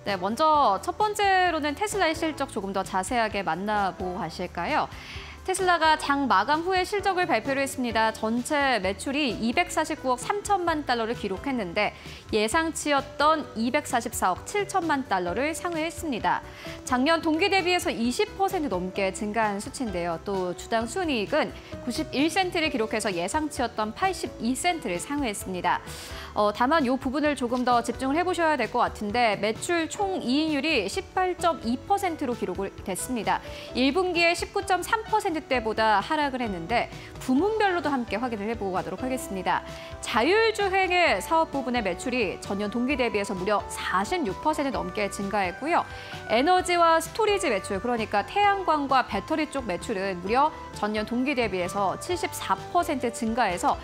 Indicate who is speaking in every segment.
Speaker 1: 네, 먼저 첫 번째로는 테슬라의 실적 조금 더 자세하게 만나보고 가실까요? 테슬라가 장 마감 후에 실적을 발표를 했습니다. 전체 매출이 249억 3천만 달러를 기록했는데 예상치였던 244억 7천만 달러를 상회했습니다. 작년 동기 대비해서 20% 넘게 증가한 수치인데요. 또 주당 순이익은 91센트를 기록해서 예상치였던 82센트를 상회했습니다. 다만 이 부분을 조금 더 집중을 해보셔야 될 것 같은데 매출 총 이익률이 18.2%로 기록을 됐습니다. 1분기에 19.3%대보다 하락을 했는데 부문별로도 함께 확인을 해보고 가도록 하겠습니다. 자율주행의 사업 부분의 매출이 전년 동기 대비해서 무려 46% 넘게 증가했고요. 에너지와 스토리지 매출, 그러니까 태양광과 배터리 쪽 매출은 무려 전년 동기 대비해서 74% 증가해서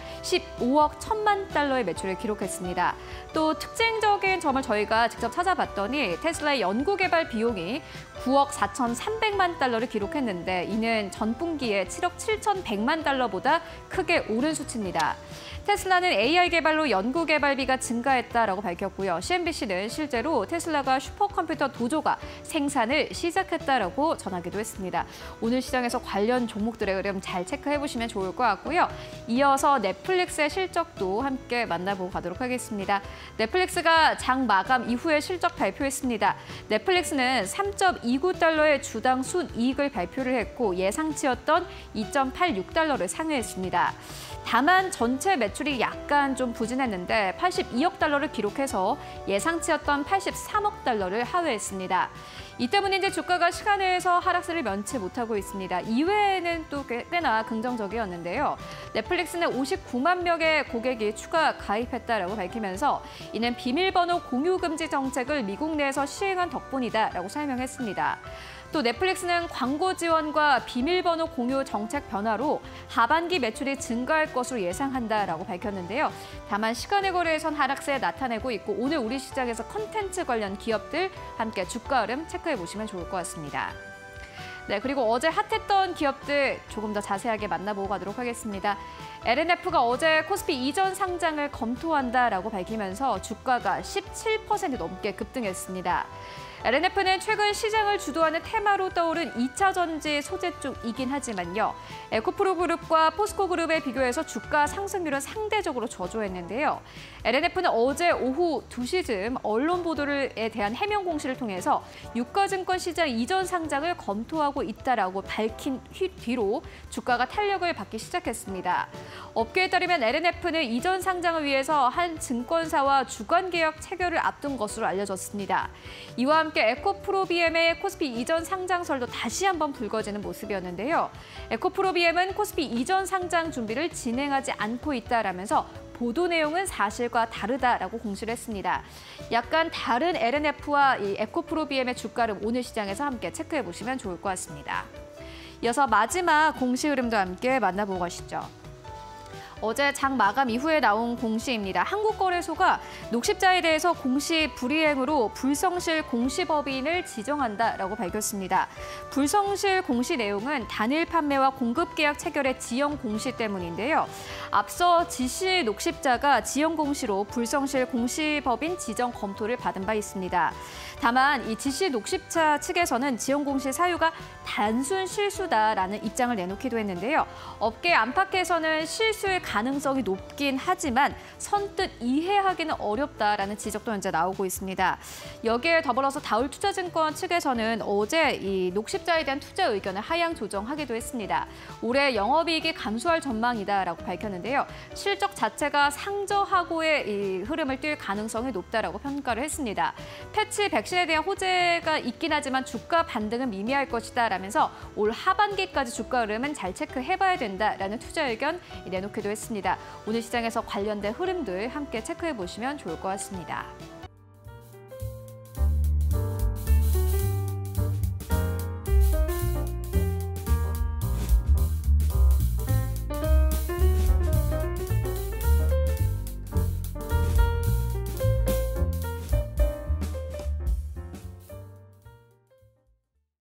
Speaker 1: 15억 1천만 달러의 매출을 기록했습니다. 또 특징적인 점을 저희가 직접 찾아봤더니 테슬라의 연구개발 비용이 9억 4,300만 달러를 기록했는데 이는 전분기에 7억 7,100만 달러보다 크게 오른 수치입니다. 테슬라는 AI 개발로 연구 개발비가 증가했다라고 밝혔고요. CNBC는 실제로 테슬라가 슈퍼컴퓨터 도조가 생산을 시작했다라고 전하기도 했습니다. 오늘 시장에서 관련 종목들의 흐름 잘 체크해보시면 좋을 것 같고요. 이어서 넷플릭스의 실적도 함께 만나보고 가도록 하겠습니다. 넷플릭스가 장 마감 이후에 실적 발표했습니다. 넷플릭스는 3.29달러의 주당 순이익을 발표를 했고 예상치였던 2.86달러를 상회했습니다. 다만 전체 매출이 약간 좀 부진했는데 82억 달러를 기록해서 예상치였던 83억 달러를 하회했습니다. 이 때문에 이제 주가가 시간에서 하락세를 면치 못하고 있습니다. 이외에는 또 꽤나 긍정적이었는데요. 넷플릭스는 59만 명의 고객이 추가 가입했다라고 밝히면서 이는 비밀번호 공유 금지 정책을 미국 내에서 시행한 덕분이다라고 설명했습니다. 또 넷플릭스는 광고 지원과 비밀번호 공유 정책 변화로 하반기 매출이 증가할 것으로 예상한다라고 밝혔는데요. 다만 시간의 거래에선 하락세 나타내고 있고 오늘 우리 시장에서 콘텐츠 관련 기업들 함께 주가 흐름 체크해 보시면 좋을 것 같습니다. 네, 그리고 어제 핫했던 기업들 조금 더 자세하게 만나보고 가도록 하겠습니다. LNF가 어제 코스피 이전 상장을 검토한다라고 밝히면서 주가가 17% 넘게 급등했습니다. LNF는 최근 시장을 주도하는 테마로 떠오른 2차 전지 소재 쪽이긴 하지만요. 에코프로 그룹과 포스코 그룹에 비교해서 주가 상승률은 상대적으로 저조했는데요. LNF는 어제 오후 2시쯤 언론 보도에 대한 해명 공시를 통해서 유가증권 시장 이전 상장을 검토하고 있다라고 밝힌 뒤로 주가가 탄력을 받기 시작했습니다. 업계에 따르면 LNF는 이전 상장을 위해서 한 증권사와 주관 계약 체결을 앞둔 것으로 알려졌습니다. 이와 함께 에코프로비엠의 코스피 이전 상장설도 다시 한번 불거지는 모습이었는데요. 에코프로비엠은 코스피 이전 상장 준비를 진행하지 않고 있다라면서 보도 내용은 사실과 다르다라고 공시를 했습니다. 약간 다른 LNF와 이 에코프로비엠의 주가를 오늘 시장에서 함께 체크해 보시면 좋을 것 같습니다. 이어서 마지막 공시 흐름도 함께 만나보고 가시죠. 어제 장 마감 이후에 나온 공시입니다. 한국거래소가 녹십자에 대해서 공시 불이행으로 불성실 공시법인을 지정한다라고 밝혔습니다. 불성실 공시 내용은 단일 판매와 공급 계약 체결의 지연 공시 때문인데요. 앞서 지시 녹십자가 지연 공시로 불성실 공시법인 지정 검토를 받은 바 있습니다. 다만 이 지시 녹십자 측에서는 지연 공시 사유가 단순 실수다라는 입장을 내놓기도 했는데요. 업계 안팎에서는 실수의 가능성이 높긴 하지만 선뜻 이해하기는 어렵다라는 지적도 현재 나오고 있습니다. 여기에 더불어서 다울투자증권 측에서는 어제 이 녹십자에 대한 투자 의견을 하향 조정하기도 했습니다. 올해 영업이익이 감소할 전망이다라고 밝혔는데요. 실적 자체가 상저하고의 이 흐름을 띌 가능성이 높다라고 평가를 했습니다. 패치 백신에 대한 호재가 있긴 하지만 주가 반등은 미미할 것이다 라면서 올 하반기까지 주가 흐름은 잘 체크해봐야 된다라는 투자 의견 내놓기도 했습니다. 오늘 시장에서 관련된 흐름들 함께 체크해 보시면 좋을 것 같습니다.